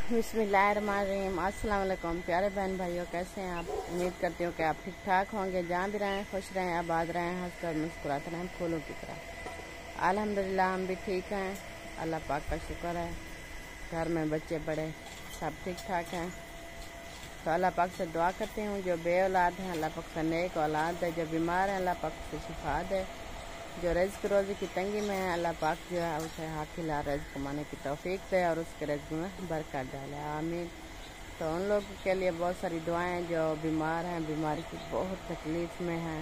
बिस्मिल्लाहिर्रहमानिर्रहीम। अस्सलाम वालेकुम प्यारे बहन भाइयों, कैसे हैं आप? उम्मीद करती हूँ कि आप ठीक ठाक होंगे। जहाँ भी रहें खुश रहें, आबाद रहें, हंसकर मुस्कुराते रहें फूलों की तरह। अल्हम्दुलिल्लाह हम भी ठीक हैं, अल्लाह पाक का शुक्र है। घर में बच्चे बड़े सब ठीक ठाक हैं। तो अल्लाह पाक से दुआ करती हूँ जो बे औलाद हैं अल्लाह पाक से नेक औलाद दे, जो बीमार हैं अल्लाह पाक से शिफा दे, जो रिज़्क़ रोज़ी की तंगी में है अल्लाह पाक जो है उसे हाकिला रिज़्क़ कमाने की तौफीक दे और उसके रिज़्क़ में बरकत डाले, आमीन। तो उन लोगों के लिए बहुत सारी दुआएं जो बीमार हैं, बीमारी की बहुत तकलीफ़ में हैं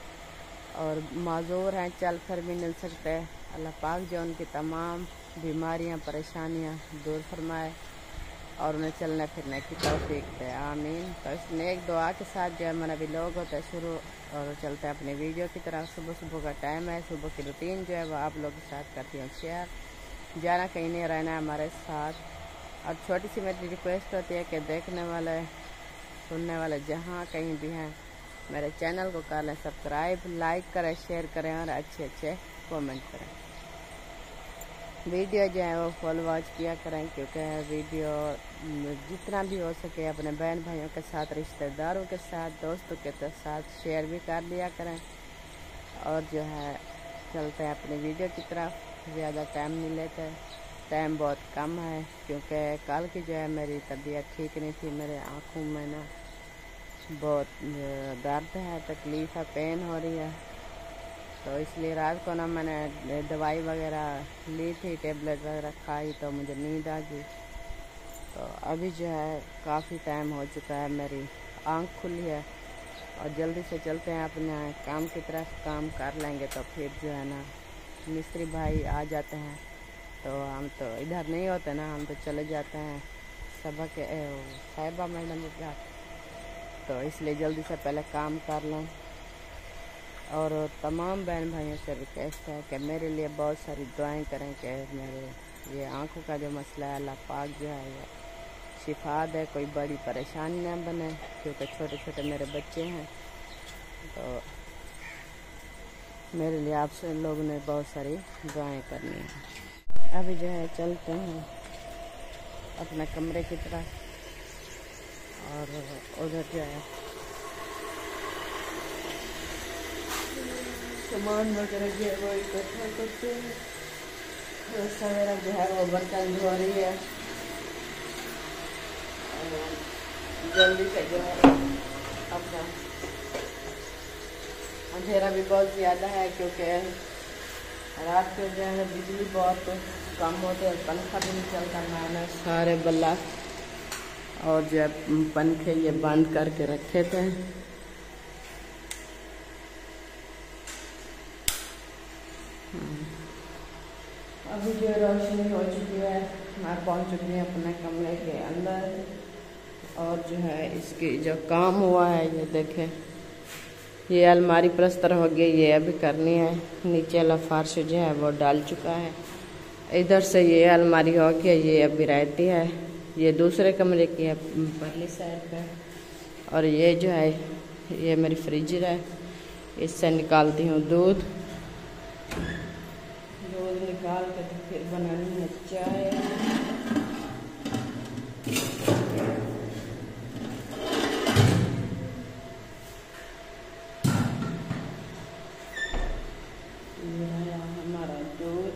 और माजूर हैं, चल फिर भी नहीं सकते। अल्लाह पाक जो उनकी तमाम बीमारियां परेशानियां दूर फरमाए और उन्हें चलने फिरने की तौफीक दे, आमीन। तो इस नेक दुआ के साथ जो है मैंने अभी लोग होते शुरू और चलते हैं अपनी वीडियो की तरफ। सुबह सुबह का टाइम है, सुबह की रूटीन जो है वो आप लोग के साथ करती हूँ शेयर। जाना कहीं नहीं, रहना है हमारे साथ। और छोटी सी मेरी रिक्वेस्ट होती है कि देखने वाले सुनने वाले जहाँ कहीं भी हैं मेरे चैनल को कर लें सब्सक्राइब, लाइक करें, शेयर करें और अच्छे अच्छे कमेंट करें। वीडियो जो है वो फुल वॉच किया करें, क्योंकि वीडियो जितना भी हो सके अपने बहन भाइयों के साथ, रिश्तेदारों के साथ, दोस्तों के साथ शेयर भी कर लिया करें। और जो है चलते हैं अपनी वीडियो की तरफ। ज़्यादा टाइम नहीं लेते, टाइम बहुत कम है क्योंकि कल की जो है मेरी तबीयत ठीक नहीं थी। मेरे आँखों में ना बहुत दर्द है, तकलीफ़ है, पेन हो रही है। तो इसलिए रात को ना मैंने दवाई वगैरह ली थी, टेबलेट वगैरह खाई तो मुझे नींद आ गई। तो अभी जो है काफ़ी टाइम हो चुका है, मेरी आँख खुली है और जल्दी से चलते हैं अपने काम की तरफ। काम कर लेंगे तो फिर जो है ना मिस्त्री भाई आ जाते हैं, तो हम तो इधर नहीं होते ना, हम तो चले जाते हैं सबक साहिबा मैडम के घर। तो इसलिए जल्दी से पहले काम कर लें। और तमाम बहन भाइयों से रिक्वेस्ट है कि मेरे लिए बहुत सारी दुआएं करें कि मेरे ये आँखों का जो मसला है अल्लाह पाक जो है ये शिफा दे, कोई बड़ी परेशानी ना बने, क्योंकि छोटे छोटे मेरे बच्चे हैं। तो मेरे लिए आपसे लोगों ने बहुत सारी दुआएं करनी है। अभी जो है चलते हैं अपने कमरे की तरफ और उधर जो है सामान वगैरह जो है वो इकट्ठा करते हैं। तो सवेरा जो है वो बर्तन धो रही है और जल्दी से जो है अपना अंधेरा भी बहुत ज़्यादा है क्योंकि रात को जो है बिजली बहुत कम होती है, पंखा भी नहीं चलता। मैंने सारे बल्ब और जो है पंखे ये बंद करके रखे थे। अभी जो रोशनी हो चुकी है, मैं पहुंच चुकी हूँ अपने कमरे के अंदर। और जो है इसकी जो काम हुआ है ये देखें, ये अलमारी प्लस्तर हो गई, ये अभी करनी है। नीचे वाला फर्श जो है वो डाल चुका है। इधर से ये अलमारी हो गई, ये अभी रहती है, ये दूसरे कमरे की है परली साइड पे। और ये जो है ये मेरी फ्रिज है, इससे निकालती हूँ दूध निकाल के तो फिर बनानी है चाय। हमारा दूध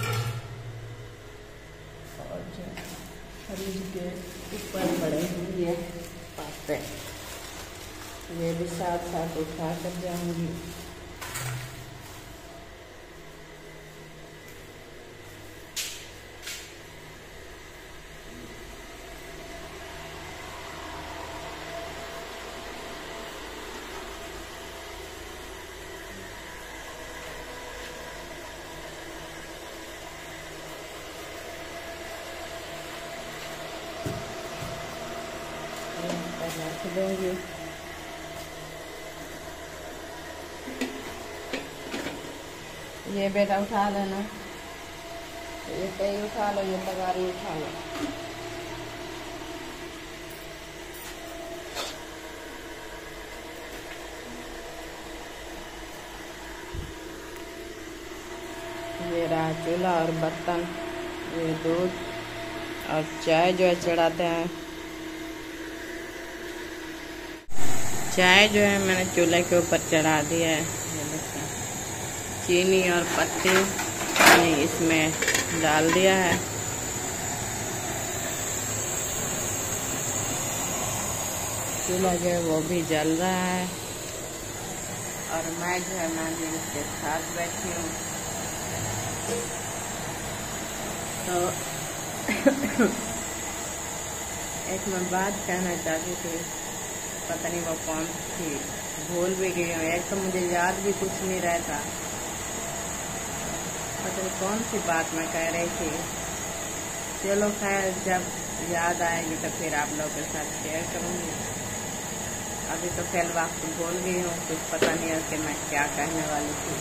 और जो फ्रिज के ऊपर पड़े हैं ये पाते, ये भी साथ साथ उठा कर जाऊंगी। रख दूंगी। ये बेटा उठा लेना, ये कहीं उठा लो, ये तगारी उठा लो। ये रहा चूल्हा और बर्तन, ये दूध और चाय जो है चढ़ाते हैं। चाय जो है मैंने चूल्हे के ऊपर चढ़ा दिया है। ये देखिए चीनी और पत्ती इसमें डाल दिया है। चूल्हा जो है वो भी जल रहा है और मैं जो है मैं इसके साथ बैठी हूँ। तो एक मैं बात कहना चाहती थी, पता नहीं वो कौन थी, भूल भी गई हूँ। एक तो मुझे याद भी कुछ नहीं रहता, पता नहीं कौन सी बात मैं कह रही थी। चलो खैर, जब याद आएगी तो फिर आप लोगों के साथ शेयर करूँगी। अभी तो फिर वक्त भूल गई हूँ, कुछ पता नहीं है कि मैं क्या कहने वाली थी।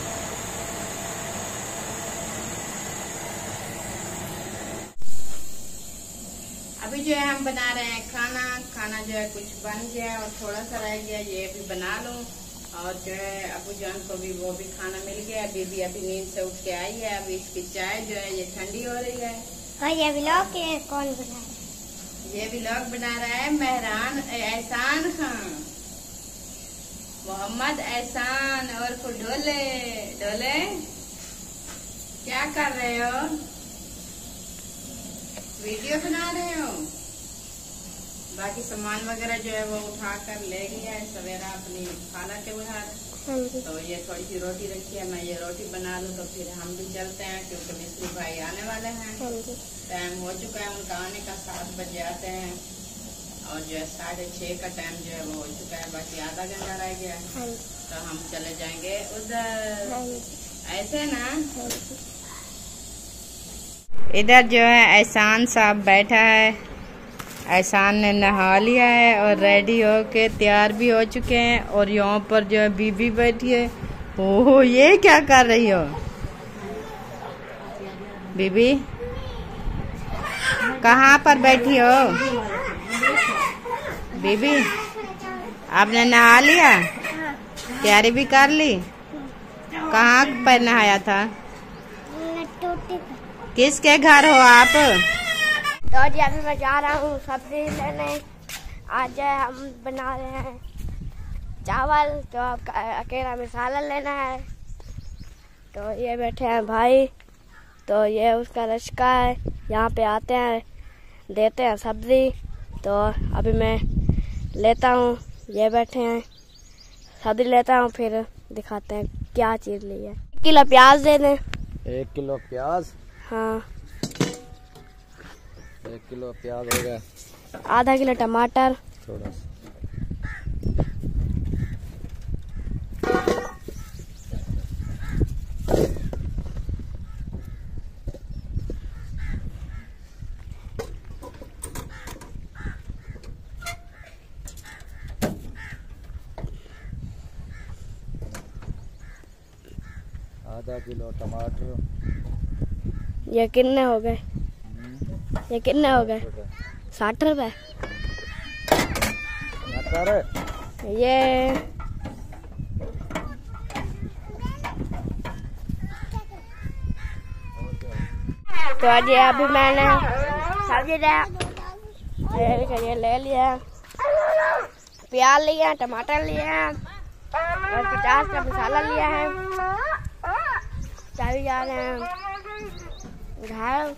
अभी जो है हम बना रहे हैं खाना जो है कुछ बन गया और थोड़ा सा रह गया, ये भी बना लूं। और जो है अबू जान को भी वो भी खाना मिल गया। बीबी अभी नींद से उठ के आई है। अभी इसकी चाय जो है ये ठंडी हो रही है। और ये व्लॉग कौन बना रहा है? ये व्लॉग बना रहा है मेहरान एहसान खान, मोहम्मद एहसान और ढोले। ढोले क्या कर रहे हो? वीडियो बना रहे हो? बाकी सामान वगैरह जो है वो उठा कर ले गया है सवेरा अपनी खाला के उधार। तो ये थोड़ी सी रोटी रखी है, मैं ये रोटी बना लूँ तो फिर हम भी चलते हैं, क्योंकि मिस्त्री भाई आने वाले हैं। टाइम हो चुका है उनका आने का, 7 बजे आते हैं और जो है 6:30 का टाइम जो है वो हो चुका है। बाकी आधा घंटा रह गया है तो हम चले जाएंगे उधर। ऐसे ना, इधर जो है एहसान साहब बैठा है। एहसान ने नहा लिया है और रेडी होके तैयार भी हो चुके हैं। और यहाँ पर जो है बीबी बैठी है। ओह, ये क्या कर रही हो बीबी? कहाँ पर बैठी हो बीबी? आपने नहा लिया, तैयारी भी कर ली? कहाँ पर नहाया था? किसके घर हो आप? तो जी अभी मैं जा रहा हूँ सब्जी लेने। आज हम बना रहे हैं चावल, तो अकेला मसाला लेना है। तो ये बैठे हैं भाई, तो ये उसका रिश्का है, यहाँ पे आते हैं देते हैं सब्जी। तो अभी मैं लेता हूँ, ये बैठे हैं, सब्जी लेता हूँ, फिर दिखाते हैं क्या चीज़ ली है। 1 किलो प्याज दे दें। 1 किलो प्याज? हाँ, 1 किलो प्याज हो गया। आधा किलो टमाटर, थोड़ा सा आधा किलो टमाटर। ये कितने हो गए? ये कितने हो गए? 60 रुपए। ये तो अभी मैंने सब्जी ये ले लिया, प्याज लिया, टमाटर लिया और 50 का मसाला लिया है। चाबी जा रहे हैं घर।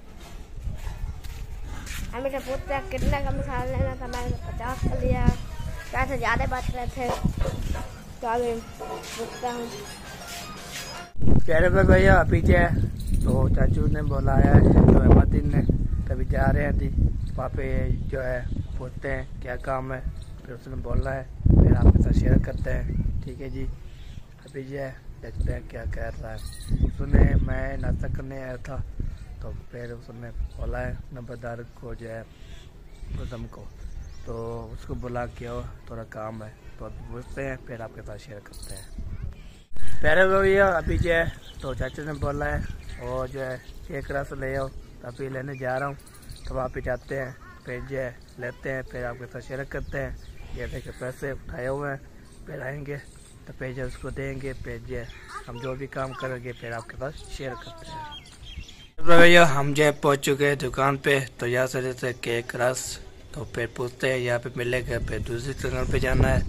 हमें से पूछते हैं कितना का मसाला लेना था, मैंने 50 का लिया, पैसे ज़्यादा बच रहे थे तो अभी पूछता हूँ। कह रहे थे भैया पीछे, तो चाचू ने बुलाया है, तो अहमदीन ने तभी जा रहे हैं थी वहाँ पे जो है पूछते हैं क्या काम है, फिर उसने बोला है, फिर आपके साथ शेयर करते हैं। ठीक है जी, अभी जो है देखते हैं क्या कह रहा है। उसने मैं नाश्ता करने आया था, तो फिर उसने बोला है नंबरदार को जो है गौतम को, तो उसको बुला के आओ, थोड़ा काम है, तो अभी पूछते हैं, फिर आपके साथ शेयर करते हैं। पहले भैया अभी जो है तो चाचा ने बोला है और जो है एक रस ले आओ, अभी लेने जा रहा हूँ, तो वहाँ पे जाते हैं, फिर जो है लेते हैं, फिर आपके साथ शेयर करते हैं। ये देखिए पैसे उठाए हुए हैं, फिर आएंगे तो फिर जो उसको देंगे, फिर जो हम जो भी काम करेंगे फिर आपके पास शेयर करते हैं। भैया हम जो पहुंच चुके हैं दुकान पे, तो यहाँ से लेते केक रस, तो फिर पूछते हैं यहाँ पे मिलेगा, फिर दूसरी दुकान पे जाना है,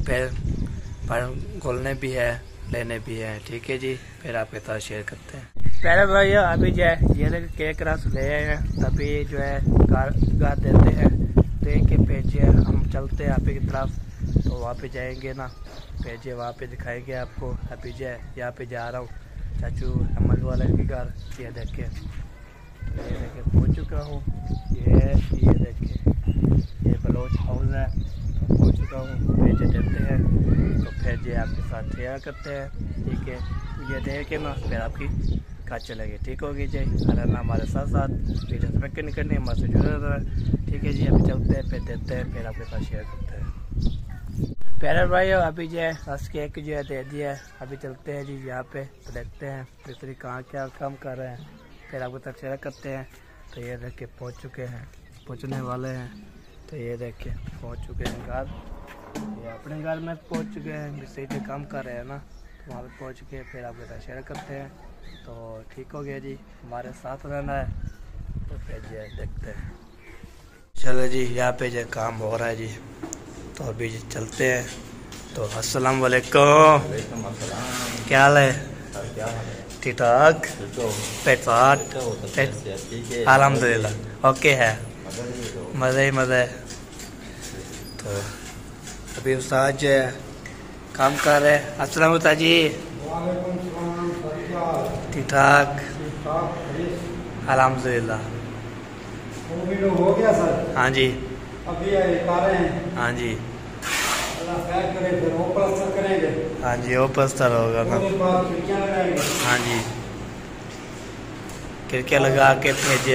फिर खोलने भी है, लेने भी है। ठीक है जी, फिर आपके साथ शेयर करते हैं। पहले भैया अभी जो है ये केक रस ले आए हैं, तभी जो है गा देते हैं, दे के फिर जो है हम चलते हैं आपकी तरफ, तो वहाँ पे जाएंगे ना, फिर जो वहाँ पे दिखाएंगे आपको। अभी जो है यहाँ पे जा रहा हूँ चाचू अमल वाले के घर, ये देखे पहुँच चुका हूँ। ये देखे ये बलोच हाउस है, तो पहुँच चुका हूँ। भेजे देते हैं तो फिर जो आपके साथ शेयर करते हैं। ठीक है, ये देख के ना फिर आपकी काज चलेगी। ठीक होगी जी, अगर ना हमारे साथ साथ वीडियो सब्सक्राइब नहीं करनी, हमारे से जुड़े रहे। ठीक है जी, अभी चलते हैं, फिर देते हैं, फिर आपके साथ शेयर करते हैं। प्यारे भाई अभी जो है रस केक जो है दे दिया है, अभी चलते हैं जी यहाँ पे, तो देखते हैं मिस्त्री कहाँ क्या काम कर रहे हैं, फिर आपको तक शेयर करते हैं। तो ये देख के पहुँच चुके हैं, पहुँचने वाले हैं, तो ये देख के पहुँच चुके हैं घर, ये अपने घर में पहुँच चुके हैं। मिस्त्री जो काम कर रहे हैं ना, तो वहाँ पे पहुँच चुके, फिर आपके साथ शेयर करते हैं। तो ठीक हो गया जी, हमारे साथ रहना है, तो फिर जो देखते हैं। चलो जी, यहाँ पे जो काम हो रहा है जी, तो अभी चलते हैं। तो अस्सलाम वालेकुम, क्या हाल है? ठीक ठाक, पेट फाट, अल्हम्दुलिल्लाह ओके है, मज़े ही मज़े। तो अभी उस्ताद जो है काम कर रहे हैं। अस्सलाम उस्ताद जी, ठीक ठाक अल्हम्दुलिल्लाह। हो गया सर? हाँ जी, अभी रहे हैं। हाँ जी, अल्लाह खैर करे, फिर वो प्लास्टर करेंगे। हाँ जी, वो प्लास्टर होगा ना। खिड़कियाँ लगाएंगे। हाँ जी, खिड़कियाँ लगा के भेजे।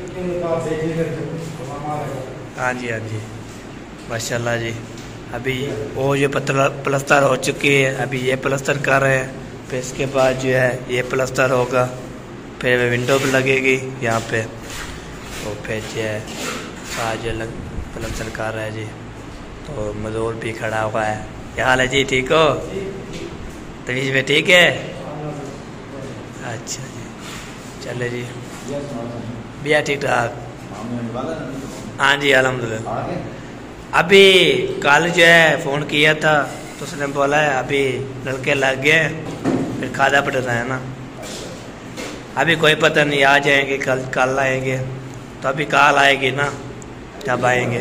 हाँ जी, हाँ जी, माशाल्लाह जी। अभी वो जो प्लास्टर हो चुकी है, अभी ये प्लास्टर कर रहे हैं, फिर इसके बाद जो है ये प्लास्टर होगा, फिर विंडो भी लगेगी यहाँ पे, तो फिर जो है आज प्लास्टर कर रहा है जी। तो मजदूर भी खड़ा हुआ है। क्या हाल है जी, ठीक हो? तमीज़ में ठीक है? अच्छा जी, चले जी, भैया ठीक ठाक? हाँ जी अल्हम्दुलिल्लाह। अभी कल जो है फ़ोन किया था, तो उसने बोला है अभी लड़के लग गए, फिर खादा पड़ना है ना। अभी कोई पता नहीं, आ जाएंगे कल आएंगे, तो अभी कल आएगी ना, जब आएंगे।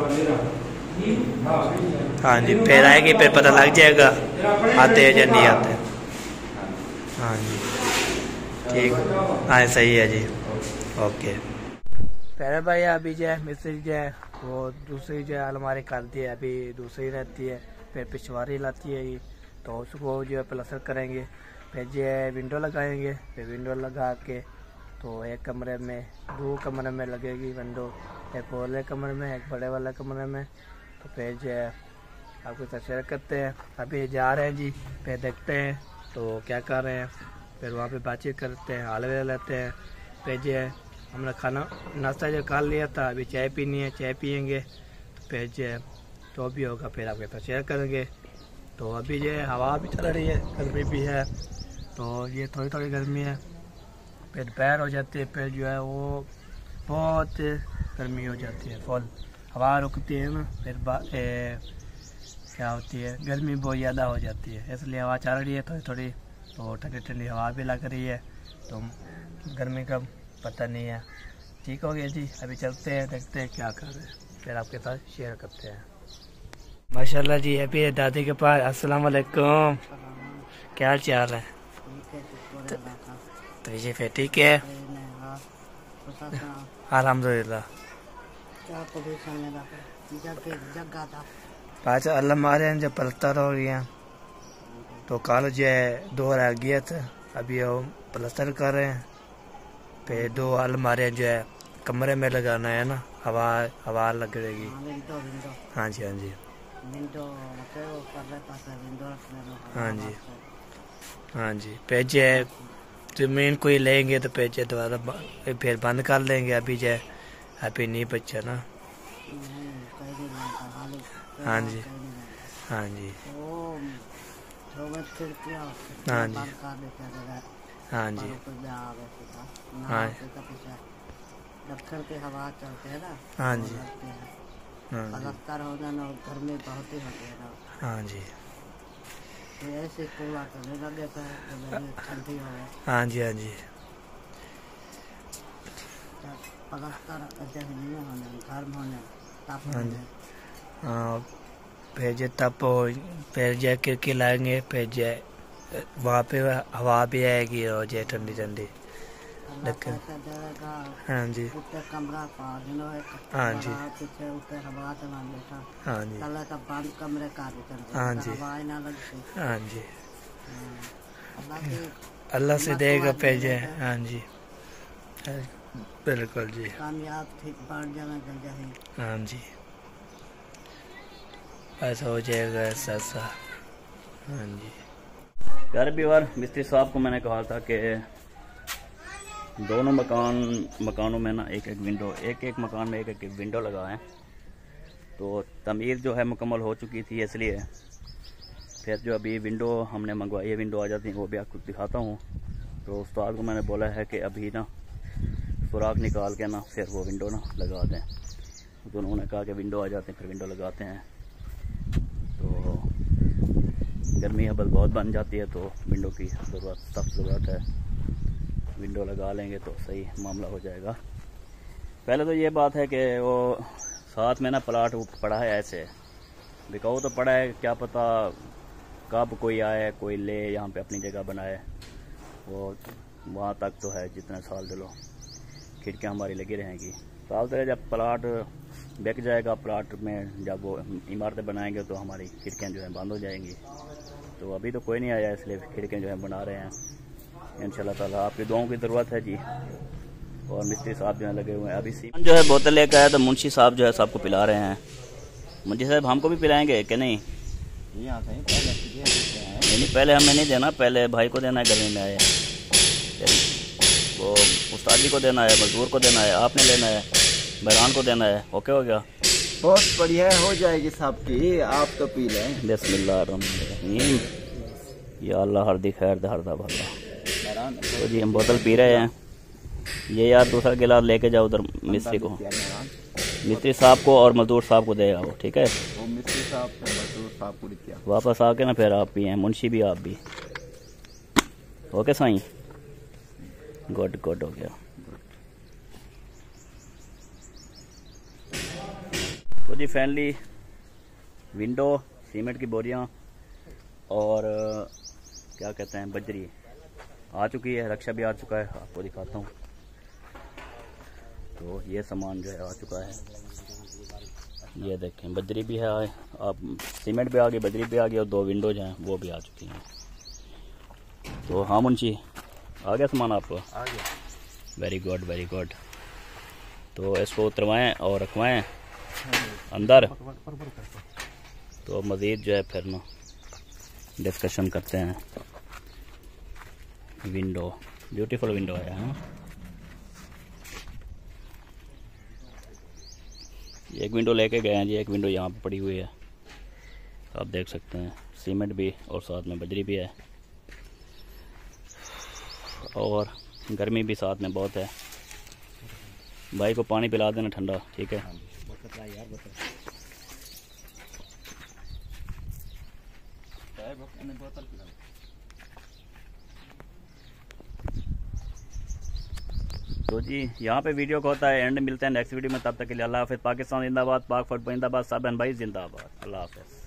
हाँ जी, फिर आएगी, फिर पता लग जाएगा आते हैं या नहीं आते। हाँ जी, ठीक, हाँ सही है जी, ओके। पहले भाई अभी जो है मिस्त्री जो है वो दूसरी जो है अलमारी करती है, अभी दूसरी रहती है, फिर पिछवाड़ी लाती है ये, तो उसको जो है प्लास्टर करेंगे, फिर जो है विंडो लगाएंगे, फिर विंडो लगा के तो एक कमरे में, दो कमरे में लगेगी विंडो, एक वाले कमरे में, एक बड़े वाले कमरे में। तो फिर जो है आपको साथ शेयर करते हैं। अभी जा रहे हैं जी, फिर देखते हैं तो क्या कर रहे हैं, फिर वहाँ पे बातचीत करते हैं, हलवे लेते हैं। फिर जो है हमने खाना नाश्ता जो कर लिया था, अभी चाय पीनी है, चाय पियेंगे, तो फिर जो है तो भी होगा, फिर आपके साथ शेयर करेंगे। तो अभी जो है हवा भी चल रही है, गर्मी भी है, तो ये थोड़ी थोड़ी गर्मी है, फिर दोपहर हो जाती है, फिर जो है वो बहुत गर्मी हो जाती है, फुल हवा रुकती है ना, फिर क्या होती है, गर्मी बहुत ज़्यादा हो जाती है, इसलिए हवा चल रही है थोड़ी थोड़ी, तो ठंडी ठंडी हवा भी लग रही है, तो गर्मी का पता नहीं है। ठीक हो गया जी, अभी चलते हैं, देखते हैं क्या कर रहे हैं, फिर आपके साथ शेयर करते हैं। माशाल्लाह जी, अभी है दादी के पास। अस्सलाम वालेकुम, क्या हाल चाल है? तो ये फिर ठीक है अल्हम्दुलिल्लाह। पाँच अल्लाह मारे हैं, जब प्लास्टर हो गया, तो कल जो है 2 रह गया था, अभी वो प्लास्टर कर रहे हैं, फिर 2 अलमारियाँ जो है कमरे में लगाना है ना, हवा लग रहेगी। हाँ जी, हाँ जी, हाँ जी, हाँ जी। फिर जो है जमीन कोई लेंगे तो फिर जो दोबारा फिर बंद कर लेंगे, अभी जो है अभी नहीं बचा ना। हाँ जी, हाँ जी, हाँ जी, हाँ जी हाँ दफ्तर के हवा चलते हैं ना। हाँ जी हाँ जी पलस्तर होना ना घर में बहुत ही होते हैं ना। हाँ जी तो ऐसे कूड़ा करने लगे तो ठंडी हो गई। हाँ जी हाँ जी पलस्तर जैसे नहीं होने घर में होने तब हाँ जी हाँ फिर जो तब फिर जो खिड़की लाएंगे फिर जो वहाँ पे हवा भी आएगी और जो ठंडी ठंडी लेकिन हाँ जी कमरा हाँ जी पीछे ऊपर हवा चला बैठा। हाँ जी का बंद कमरे का हाँ जी हवा ना लगती। हाँ जी अल्लाह से देगा फिर जो हाँ जी बिल्कुल जी कामयाब ठीक बढ़ जाना चाहिए। हाँ जी ऐसा हो जाएगा ऐसा सा। हाँ जी यार भी बार मिस्त्री साहब को मैंने कहा था कि दोनों मकानों में ना एक एक मकान में एक विंडो लगाएं। तो तमीर जो है मुकम्मल हो चुकी थी, इसलिए फिर जो अभी विंडो हमने मंगवाई है, विंडो आ जाती है, वो भी आपको दिखाता हूँ। तो उस्ताद को मैंने बोला है कि अभी ना सुराख निकाल के ना फिर वो विंडो ना लगा दें। तो उन्होंने कहा कि विंडो आ जाते हैं फिर विंडो लगाते हैं। तो गर्मी अब बहुत बन जाती है तो विंडो की सख्त ज़रूरत है। विंडो लगा लेंगे तो सही मामला हो जाएगा। पहले तो ये बात है कि वो साथ में ना प्लाट पड़ा है, ऐसे बिकाऊ तो पड़ा है, क्या पता कब कोई आए कोई ले यहाँ पे अपनी जगह बनाए। वो वहाँ तक तो है जितने साल दिलो खिड़कियाँ हमारी लगी रहेंगी। साल तरह जब प्लाट बिक जाएगा, प्लाट में जब वो इमारतें बनाएंगे तो हमारी खिड़कियाँ जो है बंद हो जाएंगी। तो अभी तो कोई नहीं आया, इसलिए खिड़कियाँ जो है बना रहे हैं। इंशाल्लाह ताला आपकी दुआओं की ज़रूरत है जी। और मिस्त्री साहब जो है लगे हुए हैं। अभी सीमेंट जो है बोतल लेकर आया तो मुंशी साहब जो है सबको पिला रहे हैं। मुंशी साहब हमको भी पिलाएंगे कि नहीं? नहीं, पहले हमें नहीं देना, पहले भाई को देना है, गर्मी में आए वो उस्ताद जी को देना है, मजदूर को देना है, आपने लेना है, बहरान को देना है। ओके हो गया, बहुत बढ़िया हो जाएगी सबकी, आप तो पी लें। बिस्मिल्लाहिर्रहमानिर्रहीम, या अल्लाह हर दी खैर दा हर दा भला। तो जी हम बोतल पी रहे हैं। ये यार दूसरा गिलास लेके जाओ उधर मिस्त्री को, मिस्त्री साहब को और मजदूर साहब को दे आओ, ठीक है? वो मिस्त्री साहब मजदूर साहब को दिया वापस आके ना फिर आप पिए, मुंशी भी आप भी। ओके साईं, गुड गुड हो गया। तो जी फाइनली विंडो, सीमेंट की बोरियां और क्या कहते हैं बजरी आ चुकी है, रक्षा भी आ चुका है, आपको दिखाता हूँ। तो ये सामान जो है आ चुका है, ये देखें बजरी भी है, आप सीमेंट भी आ गई, बजरी भी आ गई और दो विंडोज हैं वो भी आ चुकी हैं। तो हाँ मुंशी, आ गया सामान आपको? आ गया। Very good very good. तो इसको उतरवाएं और रखवाएं अंदर, तो मज़ीद जो है फिर ना डिस्कशन करते हैं। विंडो ब्यूटीफुल विंडो है। हाँ, एक विंडो लेके गए हैं जी, एक विंडो यहाँ पे पड़ी हुई है, आप देख सकते हैं। सीमेंट भी और साथ में बजरी भी है और गर्मी भी साथ में बहुत है। भाई को पानी पिला देना ठंडा, ठीक है? तो जी यहाँ पे वीडियो को होता है एंड, मिलते हैं नेक्स्ट वीडियो में, तब तक के लिए अल्लाह हाफ़िज़। पाकिस्तान जिंदाबाद, पाक फौज जिंदाबाद, सब बहन भाई जिंदाबाद। अल्लाह हाफ़िज़।